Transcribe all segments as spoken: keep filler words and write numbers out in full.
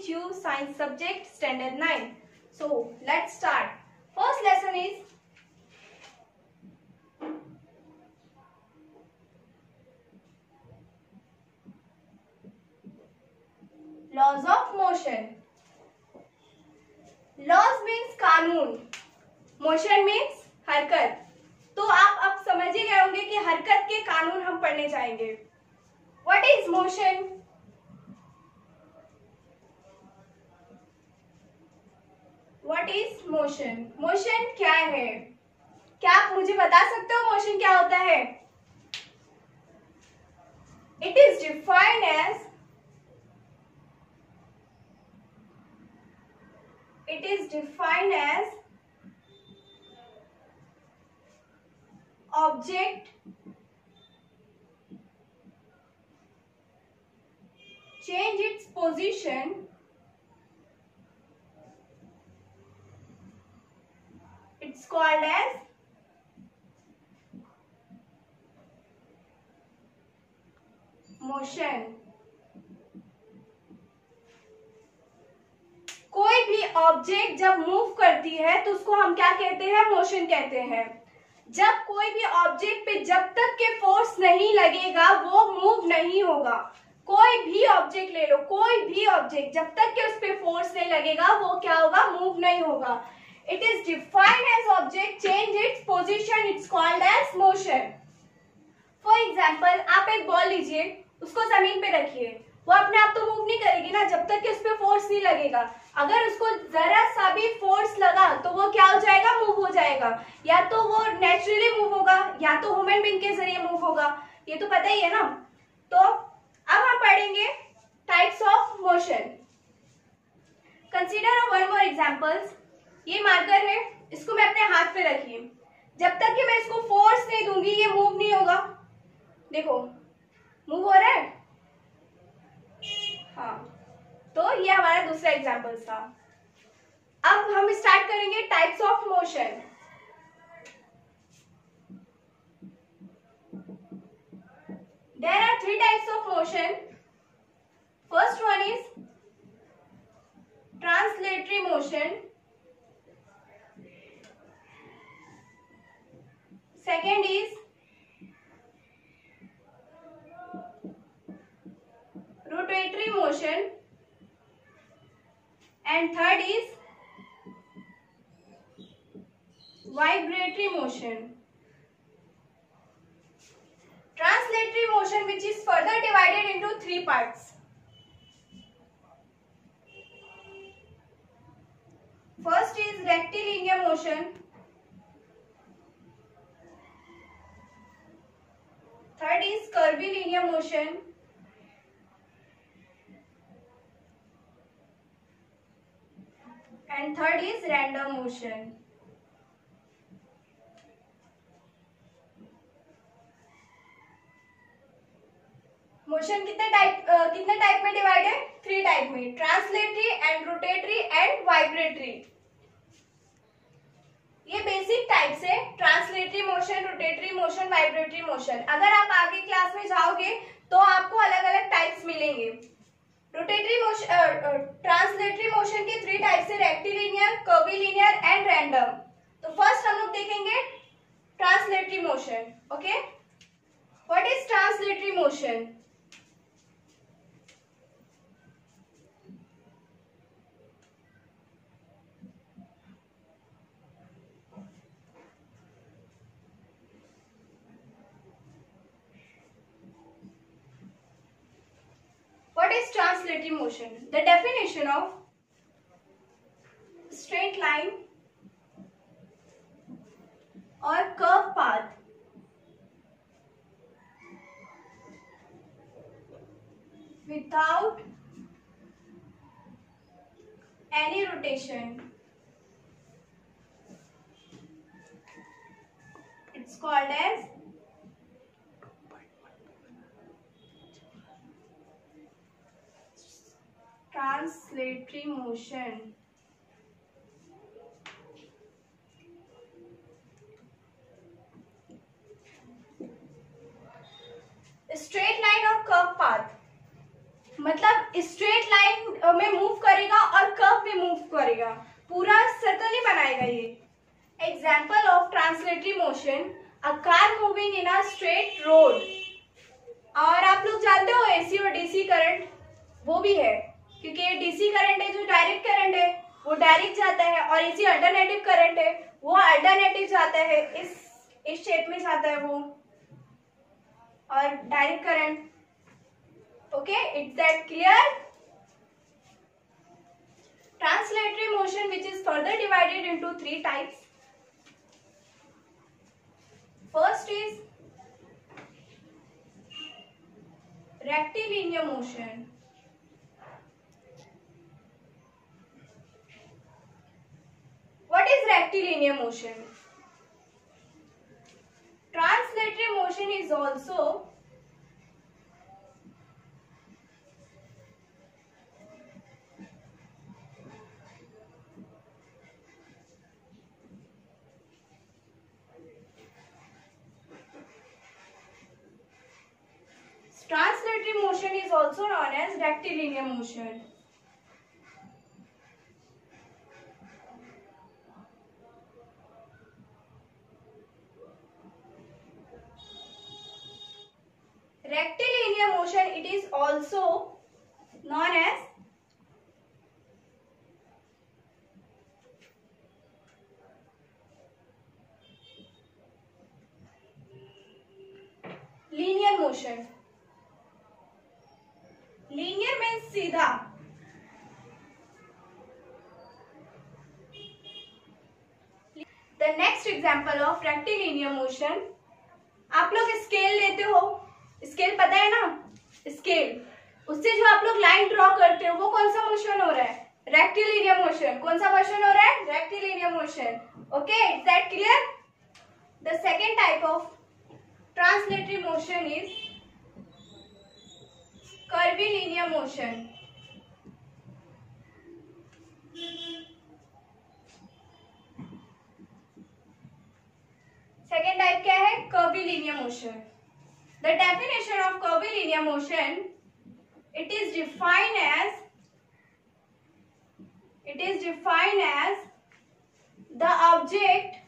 you science subject standard nine. So let's start. First lesson is laws of motion. Laws means कानून, motion means हरकत. तो आप अब समझ ही गए होंगे कि हरकत के कानून हम पढ़ने जाएंगे. What is motion? What is motion? Motion क्या है? क्या आप मुझे बता सकते हो motion क्या होता है? It is defined as It is defined as object change its position it's called as motion. कोई भी ऑब्जेक्ट जब मूव करती है तो उसको हम क्या कहते हैं? मोशन कहते हैं. जब कोई भी ऑब्जेक्ट पे जब तक के फोर्स नहीं लगेगा वो मूव नहीं होगा. कोई भी ऑब्जेक्ट ले लो, कोई भी ऑब्जेक्ट जब तक के उस पे फोर्स नहीं लगेगा वो क्या होगा? मूव नहीं होगा. It is defined as object change its position it's called as motion. For example आप एक बॉल लीजिए, उसको जमीन पे रखिए, वो अपने आप तो मूव नहीं करेगी ना जब तक कि उस पे फोर्स नहीं लगेगा. अगर उसको जरा सा भी फोर्स लगा तो वो क्या हो जाएगा? मूव हो जाएगा. या तो वो नेचुरली मूव होगा या तो ह्यूमन बीइंग के जरिए मूव होगा. ये तो पता ही है ना. तो अब हम पढ़ेंगे types of motion. Consider one more examples. ये मार्कर है, इसको मैं अपने हाथ पे रखिए. जब तक कि मैं इसको फोर्स नहीं दूंगी ये मूव नहीं होगा. देखो मूव हो रहा है. हाँ, तो ये हमारा दूसरा एग्जाम्पल था. अब हम स्टार्ट करेंगे types of motion. There are three types of motion. First one is translatory motion. Second is rotatory motion and third is vibratory motion. Translatory motion which is further divided into three parts. First is rectilinear motion. Third is curvilinear motion. And third is random motion. Motion कितने type कितने type में divide है? Three type में. Translatory and rotatory and vibratory. ये basic types है. Translatory motion, rotatory motion, vibratory motion. अगर आप आगे क्लास में जाओगे तो आपको अलग अलग टाइप्स मिलेंगे. रोटेटरी मोशन, ट्रांसलेटरी मोशन के थ्री टाइप्स है, रेक्टिलिनियर, कर्विलिनियर एंड रैंडम. तो फर्स्ट हम लोग देखेंगे translatory motion. Okay, what is translatory motion? What is translatory motion? The definition of straight line or curve path without any rotation. It's called as translatory motion. Straight line और curve path, मतलब straight line में move करेगी example of translatory motion, a car moving in a straight road. और आप लोग जानते हो AC और डीसी करंट, वो भी है, क्योंकि ये डीसी करंट है जो डायरेक्ट करंट है वो डायरेक्ट जाता है, और एसी अल्टरनेटिव करंट है वो अल्टरनेटिव जाता है, इस इस शेप में जाता है वो, और direct current. Okay, it's that clear? Translatory motion, which is further divided into three types. First is rectilinear motion. What is rectilinear motion? Translatory motion is also Translatory motion is also known as rectilinear motion. Rectilinear motion, it is also known as linear motion. Linear means सीधा. The next example of rectilinear motion, आप लोग scale लेते हो, scale पता है ना, scale, उससे जो आप लोग लाइन ड्रॉ करते हो वो कौन सा मोशन हो रहा है? Rectilinear motion. कौन सा मोशन हो रहा है? Rectilinear motion. Okay, is that clear? The second type of translatory motion is curvilinear motion. Second type क्या है? Curvilinear motion. The definition of curvilinear motion, it is defined as it is defined as the object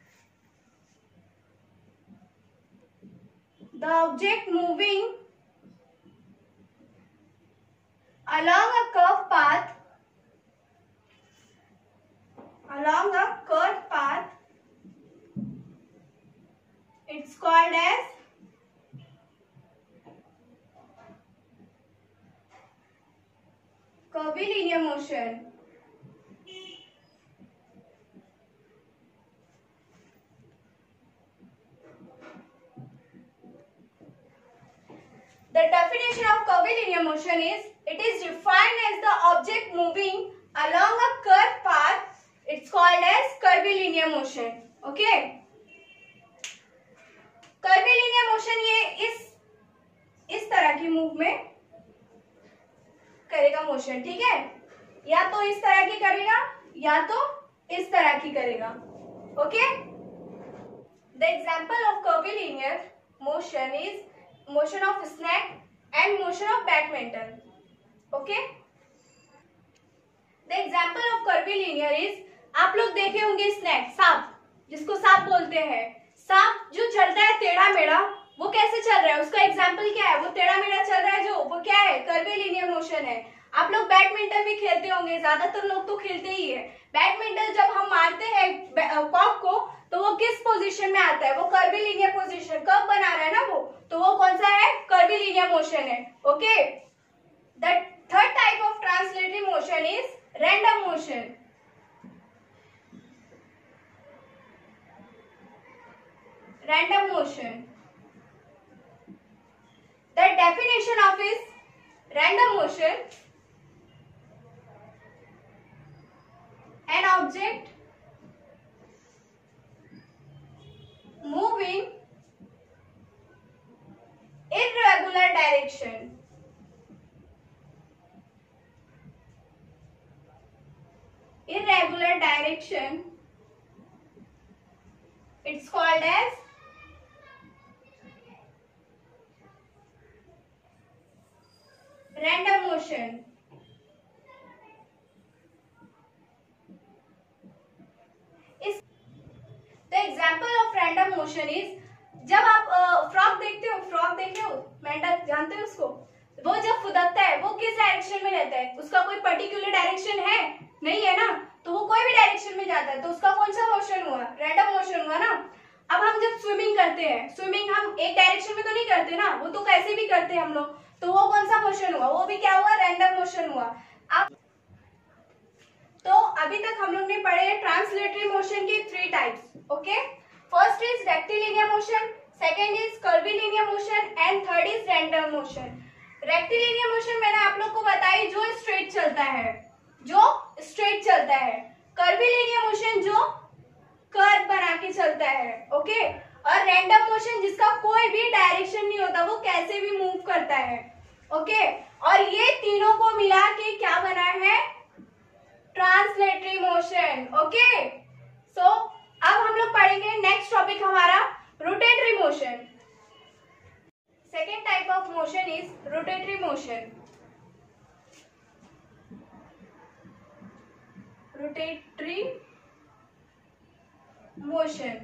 the object moving along a curved path along a curved path it's called as curvilinear motion. The definition of curvilinear motion is, it is defined as the object moving along a curved path. It's called as curvilinear motion. Okay? Curvilinear motion ये इस इस तरह की move में करेगा motion, ठीक है? या तो इस तरह की करेगा या तो इस तरह की करेगा. Okay? The example of curvilinear motion is motion of snake and motion of badminton. Okay? The example of curvilinear is, आप लोग देखे होंगे स्नैक, सांप, जिसको सांप बोलते हैं. सांप जो चलता है टेढ़ा मेढ़ा, वो कैसे चल रहा है? उसका एग्जाम्पल क्या है? वो टेढ़ा मेढ़ा चल रहा है, जो वो क्या है? कर्विलिनियर मोशन है. आप लोग बैडमिंटन भी खेलते होंगे, ज्यादातर लोग तो खेलते ही है. बैडमिंटन जब हम मारते हैं कॉक को, तो वो किस पोजीशन में आता है? वो कर्विलिनियर पोजीशन, कर्व बना रहा है ना वो, तो वो कौन सा है? कर्विलिनियर मोशन है. Okay. The third type of translatory motion is random motion. Random motion. The definition of is random motion, an object moving irregular direction. Irregular direction. It's called as random motion. इस motion is, जब आप frog देखते हो, frog देखे हो, मेंढक जानते हो उसको, वो जब फुदकता है वो किस डायरेक्शन में रहता है? उसका कोई पर्टिकुलर डायरेक्शन है? नहीं है ना, तो वो कोई भी डायरेक्शन में जाता है, तो उसका कौन सा मोशन हुआ? रैंडम मोशन हुआ ना। अब हम जब स्विमिंग करते हैं, स्विमिंग हम एक डायरेक्शन में तो नहीं करते ना, वो तो कैसे भी करते हैं हम लोग, तो वो कौन सा मोशन हुआ? वो भी क्या हुआ? रैंडम मोशन हुआ। अब तो अभी तक हम लोग ने पढ़े ट्रांसलेटरी मोशन के three types. Okay, first is rectilinear motion, second is curvilinear motion and third is random motion. Rectilinear motion मैंने आप लोग को बताई जो स्ट्रेट चलता है, जो स्ट्रेट चलता है। कर्वीलिनियर मोशन जो कर्व बना के चलता है। ओके, और रैंडम मोशन जिसका कोई भी डायरेक्शन नहीं होता, वो कैसे भी मूव करता है। ओके, और ये तीनों को मिला के क्या बना है? Translatory motion. ओके, सो अब हम लोग पढ़ेंगे नेक्स्ट टॉपिक हमारा rotatory motion. Second type of motion is rotatory motion. Rotatory motion.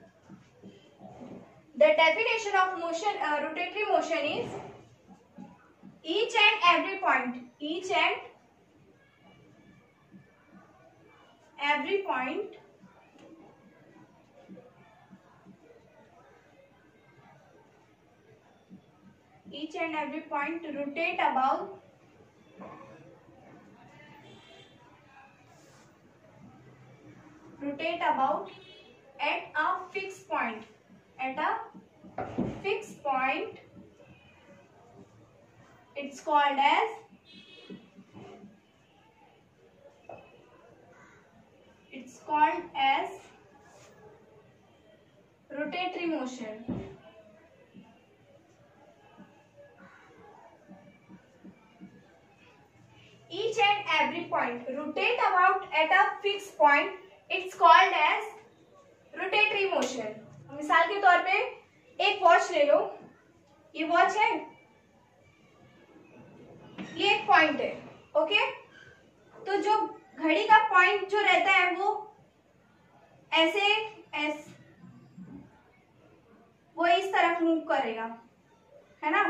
The definition of motion, uh, rotatory motion is each and every point, each and every point each and every point rotate about rotate about at a fixed point, at a fixed point. It's called as it's called as rotatory motion. Each and every point rotate about at a fixed point. It's called as rotatory motion. मिसाल के तौर पे एक watch ले लो, ये watch है, ये एक पॉइंट है। ओके, तो जो घड़ी का पॉइंट जो रहता है वो ऐसे ऐस वो इस तरफ मूव करेगा, है ना,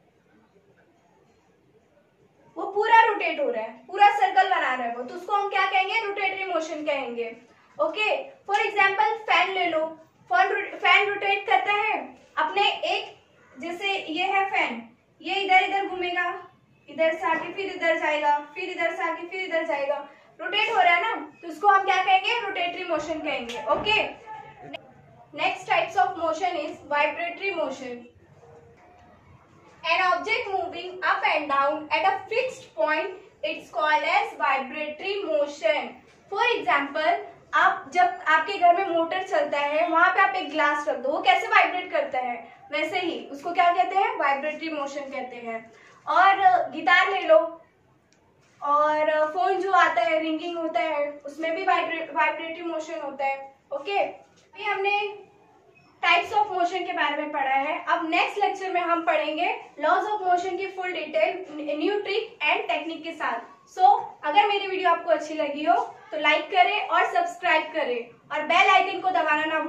वो पूरा रोटेट हो रहा है, पूरा सर्कल बना रहा है वो, तो उसको हम क्या कहेंगे? रोटेटरी मोशन कहेंगे। ओके, फॉर एग्जाम्पल फैन ले लो, फैन रोटेट करता है अपने एक, जैसे ये है फैन, ये इधर इधर घूमेगा, इधर से आके फिर इधर जाएगा, फिर इधर से आके फिर इधर जाएगा, रोटेट हो रहा है ना, तो उसको हम क्या कहेंगे? रोटेटरी मोशन कहेंगे। Okay, next types of motion is vibratory motion. An object moving up and down at a fixed point, it's called as vibratory motion. For example, आप जब आपके घर में मोटर चलता है, वहां पे आप एक ग्लास रख दो, वो कैसे वाइब्रेट करता है? वैसे ही उसको क्या कहते हैं? वाइब्रेटरी मोशन कहते हैं। और गिटार ले लो, और फोन जो आता है, रिंगिंग होता है, उसमें भी वाइब्रेटरी मोशन होता है। ओके, अभी हमने टाइप्स ऑफ मोशन के बारे में पढ़ा है। अब नेक्स्ट लेक्चर में हम पढ़ेंगे लॉज ऑफ मोशन की full detail, new trick and technique के साथ। सो so, अगर मेरी वीडियो आपको अच्छी लगी हो तो लाइक करें और सब्सक्राइब करें और बेल आइकन को दबाना ना